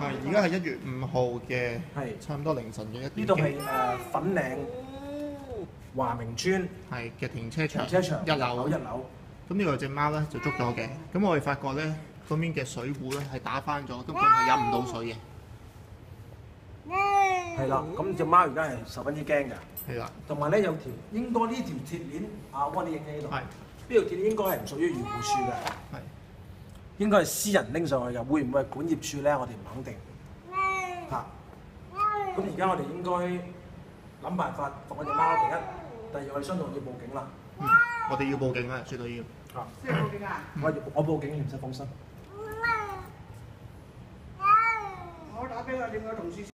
而家係1月5號嘅， 係差唔多凌晨嘅1點。 呢度係粉嶺華明村係嘅停車場 1樓。 咁呢度隻貓咧就捉咗嘅，咁我哋發覺咧嗰邊嘅水壺咧係打翻咗，根本係飲唔到水嘅。 係啦，咁隻貓而家係十分之驚㗎。 係啦， 同埋咧有條應該呢條鐵鏈，阿温你影喺呢度。係。呢條鐵鏈應該係唔屬於漁護署嘅。係。應該係私人拎上去㗎，會唔會係管業處咧？我哋唔肯定。嚇。咁而家我哋應該諗辦法放嗰隻貓。第二我哋相信要報警啦。 我哋要報警啦，絕對要。 需要報警啊？我報警，你唔使放心。 我打俾我另外同事。